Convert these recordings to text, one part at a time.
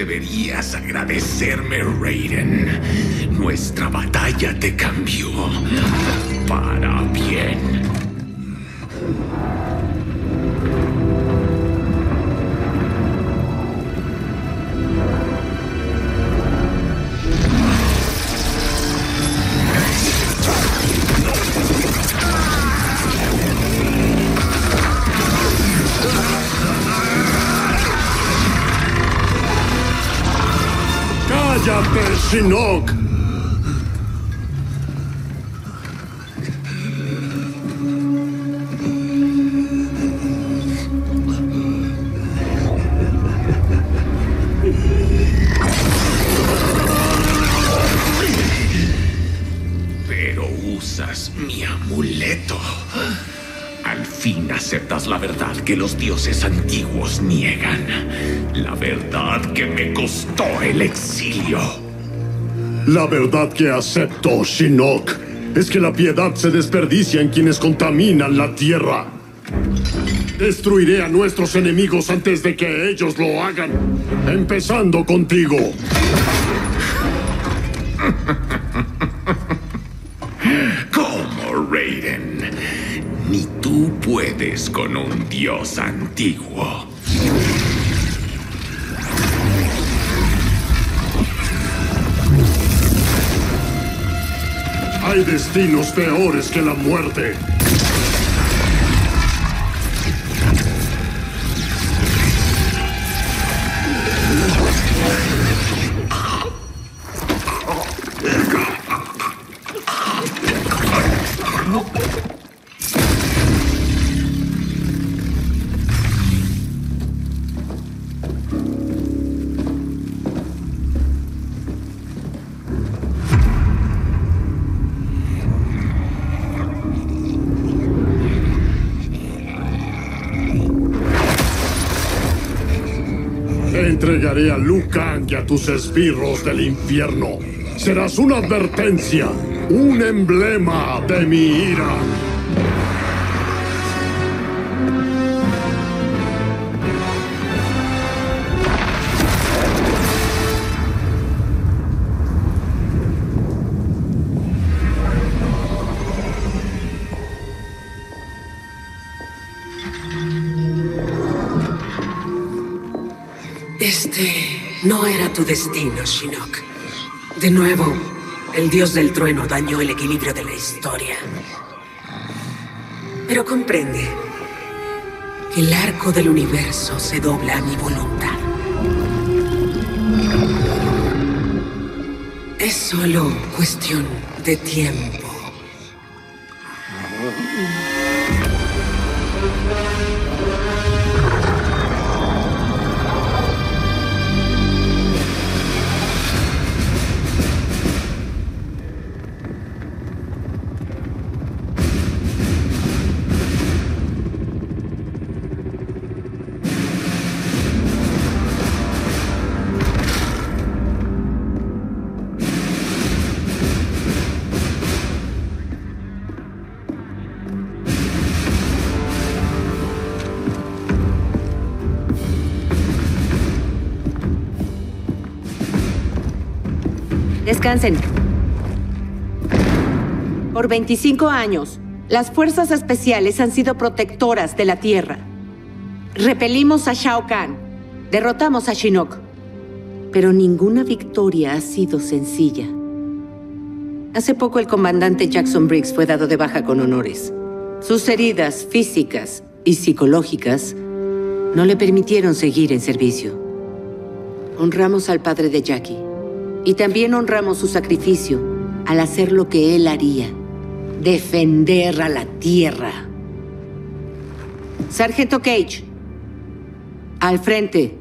Deberías agradecerme, Raiden. Nuestra batalla te cambió para bien. ¡Cállate, Shinnok! Pero usas mi amuleto. Al fin aceptas la verdad que los dioses antiguos niegan. La verdad que me costó el exilio. La verdad que acepto, Shinnok, es que la piedad se desperdicia en quienes contaminan la tierra. Destruiré a nuestros enemigos antes de que ellos lo hagan, empezando contigo. ¿Cómo, Raiden? Ni tú puedes con un dios antiguo. Hay destinos peores que la muerte. Entregaré a Liu Kang y a tus esbirros del infierno. Serás una advertencia, un emblema de mi ira. Este no era tu destino, Shinnok. De nuevo, el dios del trueno dañó el equilibrio de la historia. Pero comprende que el arco del universo se dobla a mi voluntad. Es solo cuestión de tiempo. Descansen. Por 25 años, las fuerzas especiales han sido protectoras de la Tierra. Repelimos a Shao Kahn, derrotamos a Shinnok, pero ninguna victoria ha sido sencilla. Hace poco el comandante Jackson Briggs fue dado de baja con honores. Sus heridas físicas y psicológicas no le permitieron seguir en servicio. Honramos al padre de Jackie. Y también honramos su sacrificio al hacer lo que él haría: defender a la Tierra. Sargento Cage, al frente.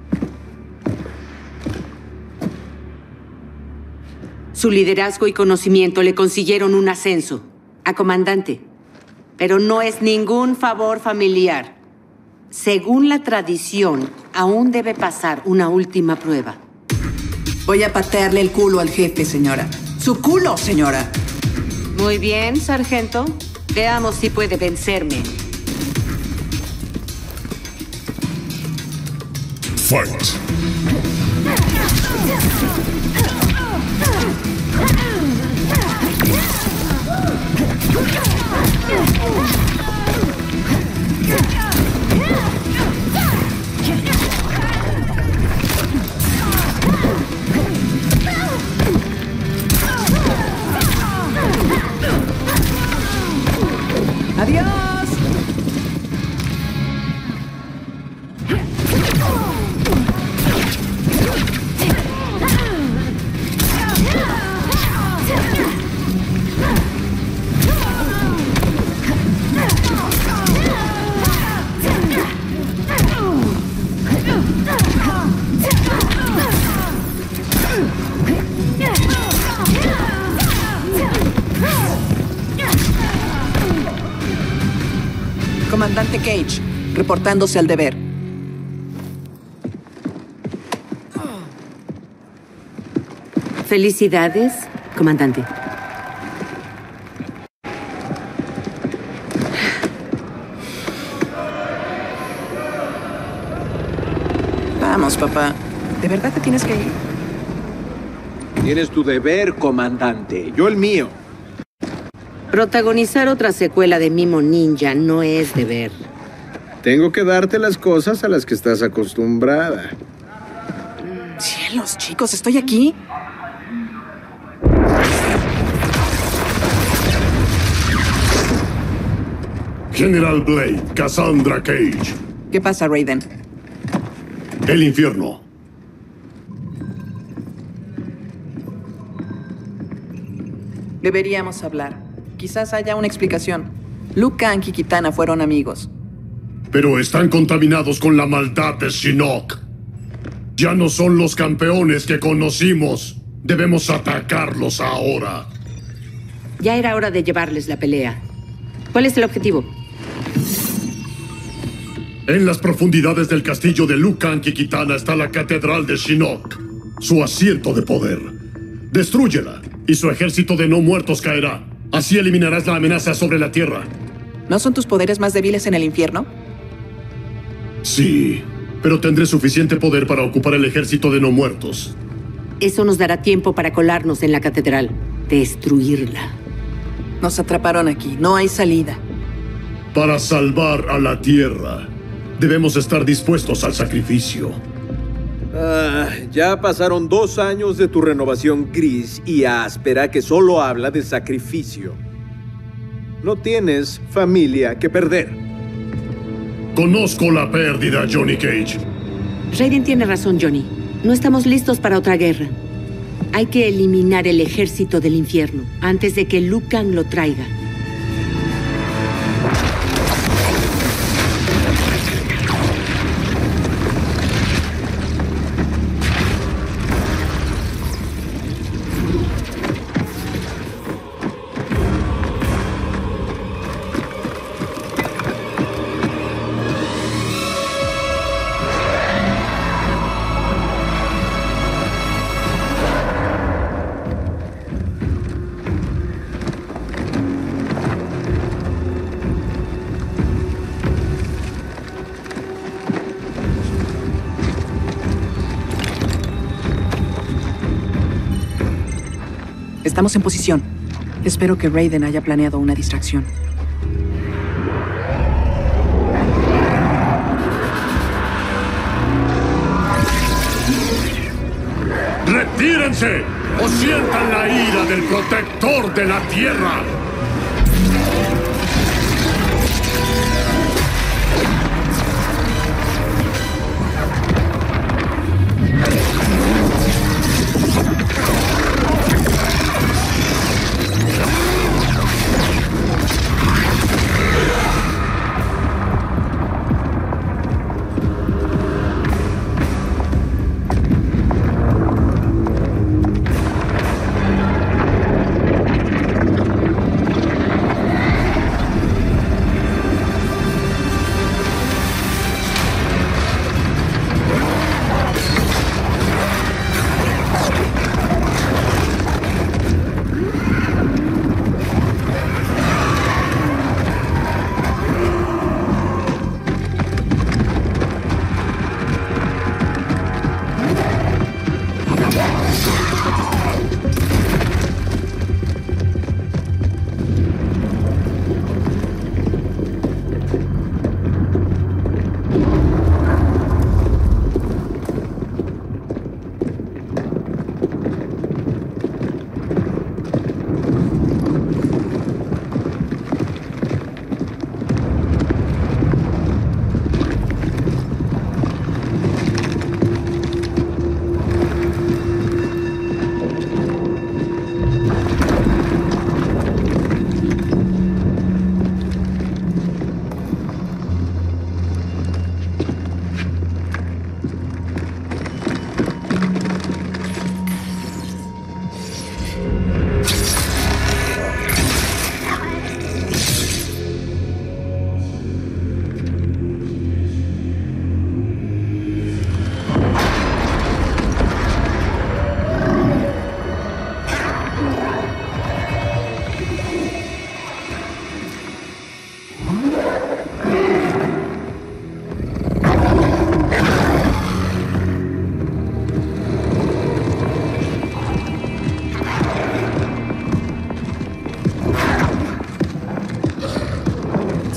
Su liderazgo y conocimiento le consiguieron un ascenso a comandante, pero no es ningún favor familiar. Según la tradición, aún debe pasar una última prueba. Voy a patearle el culo al jefe, señora. ¡Su culo, señora! Muy bien, sargento. Veamos si puede vencerme. Fight! ¡Adiós! Comandante Cage, reportándose al deber. Felicidades, comandante. Vamos, papá. ¿De verdad te tienes que ir? Tienes tu deber, comandante. Yo el mío. Protagonizar otra secuela de Mimo Ninja no es deber. Tengo que darte las cosas a las que estás acostumbrada. Cielos, chicos, estoy aquí. General Blade, Cassandra Cage. ¿Qué pasa, Raiden? El infierno. Deberíamos hablar. Quizás haya una explicación. Liu Kang y Kitana fueron amigos. Pero están contaminados con la maldad de Shinnok. Ya no son los campeones que conocimos. Debemos atacarlos ahora. Ya era hora de llevarles la pelea. ¿Cuál es el objetivo? En las profundidades del castillo de Liu Kang y Kitana está la catedral de Shinnok, su asiento de poder. Destrúyela y su ejército de no muertos caerá. Así eliminarás la amenaza sobre la Tierra. ¿No son tus poderes más débiles en el infierno? Sí, pero tendré suficiente poder para ocupar el ejército de no muertos. Eso nos dará tiempo para colarnos en la catedral. Destruirla. Nos atraparon aquí. No hay salida. Para salvar a la Tierra, debemos estar dispuestos al sacrificio. Ya pasaron 2 años de tu renovación gris y áspera que solo habla de sacrificio. No tienes familia que perder. Conozco la pérdida, Johnny Cage. Raiden tiene razón, Johnny. No estamos listos para otra guerra. Hay que eliminar el ejército del infierno antes de que Liu Kang lo traiga. Estamos en posición. Espero que Raiden haya planeado una distracción. ¡Retírense! ¡O sientan la ira del protector de la Tierra!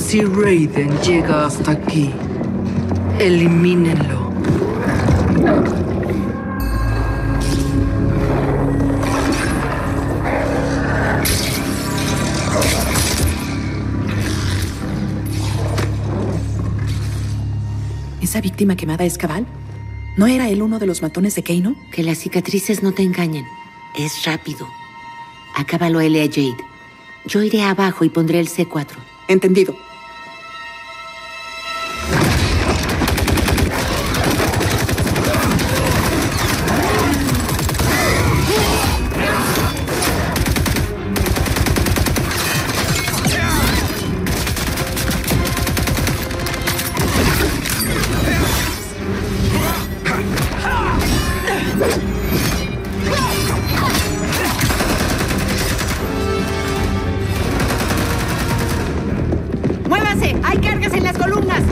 Si Raiden llega hasta aquí, elimínenlo. ¿Esa víctima quemada es Kabal? ¿No era él uno de los matones de Kano? Que las cicatrices no te engañen. Es rápido. Acábalo a él y a Jade. Yo iré abajo y pondré el C4. Entendido. ¡Muévase! ¡Hay cargas en las columnas!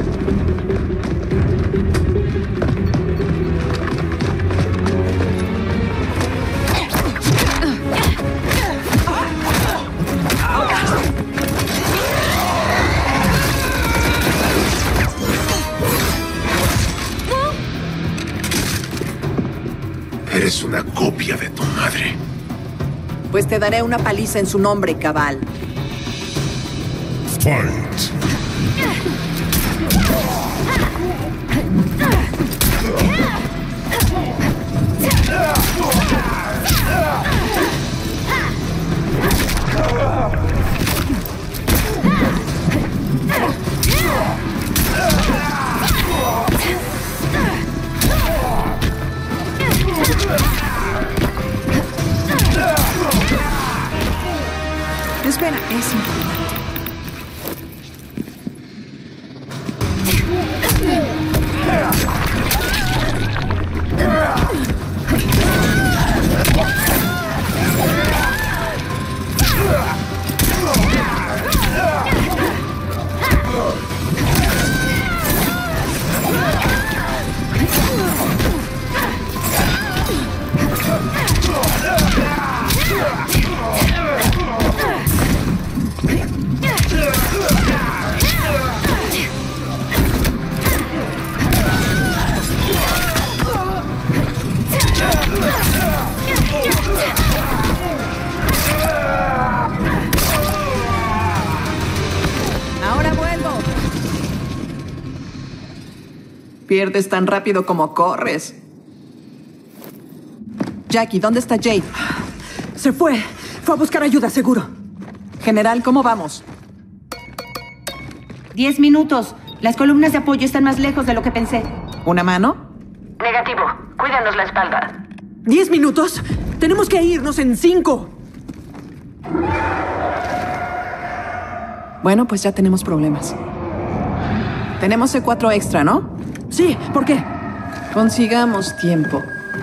Eres una copia de tu madre. Pues te daré una paliza en su nombre, Kabal. Fight. Espera, es importante. Ahora vuelvo. Pierdes tan rápido como corres. Jackie, ¿dónde está Jade? Se fue. Fue a buscar ayuda, seguro. General, ¿cómo vamos? 10 minutos. Las columnas de apoyo están más lejos de lo que pensé. ¿Una mano? Negativo. Cuídanos la espalda. 10 minutos. Tenemos que irnos en 5. Bueno, pues ya tenemos problemas. Tenemos C4 extra, ¿no? Sí, ¿por qué? Consigamos tiempo.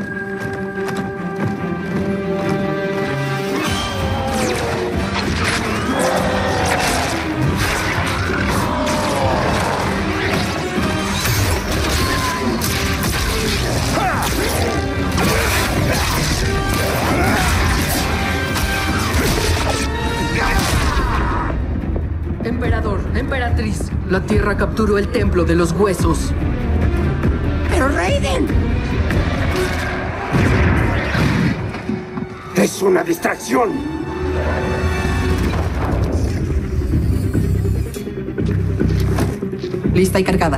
Emperador, emperatriz. La Tierra capturó el templo de los huesos. ¡Pero Raiden! Es una distracción. Lista y cargada.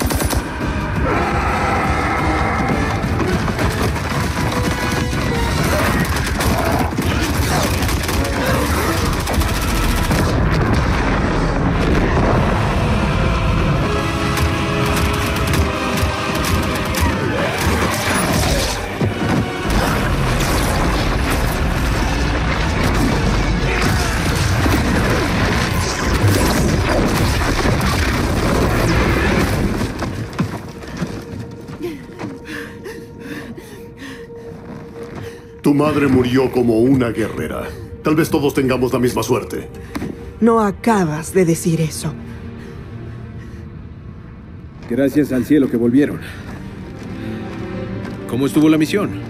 Tu madre murió como una guerrera. Tal vez todos tengamos la misma suerte. No acabas de decir eso. Gracias al cielo que volvieron. ¿Cómo estuvo la misión?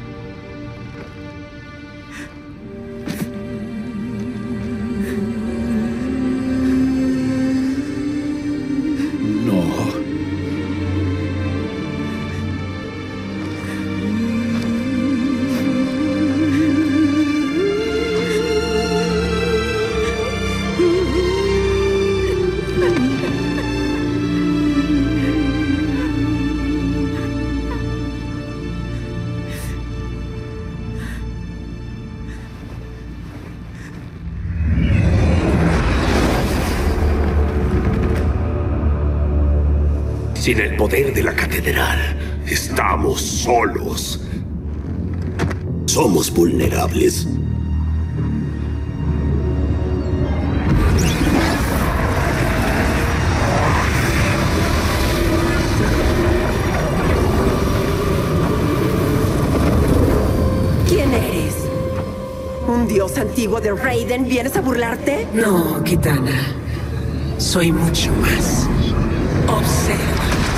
Sin el poder de la catedral, estamos solos. Somos vulnerables. ¿Quién eres? ¿Un dios antiguo de Raiden? ¿Vienes a burlarte? No, Kitana. Soy mucho más. Observa.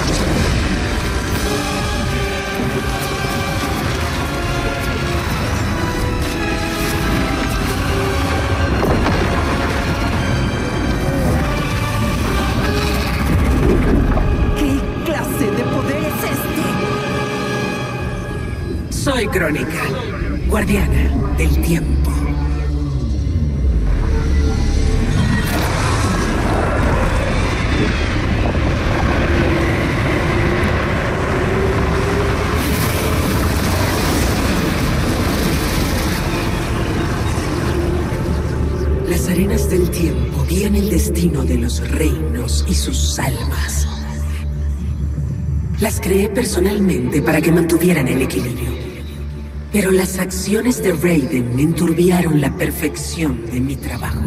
¿Qué clase de poder es este? Soy Crónica, guardiana del tiempo. Las arenas del tiempo guían el destino de los reinos y sus almas. Las creé personalmente para que mantuvieran el equilibrio. Pero las acciones de Raiden enturbiaron la perfección de mi trabajo.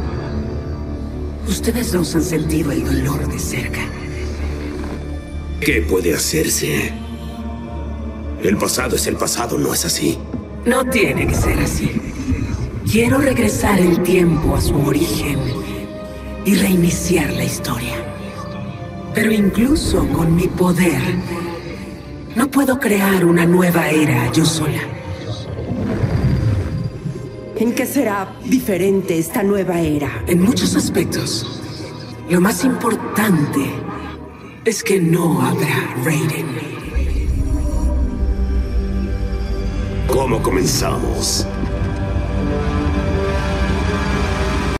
Ustedes dos han sentido el dolor de cerca. ¿Qué puede hacerse? El pasado es el pasado, ¿no es así? No tiene que ser así. Quiero regresar el tiempo a su origen y reiniciar la historia. Pero incluso con mi poder, no puedo crear una nueva era yo sola. ¿En qué será diferente esta nueva era? En muchos aspectos. Lo más importante es que no habrá Raiden. ¿Cómo comenzamos?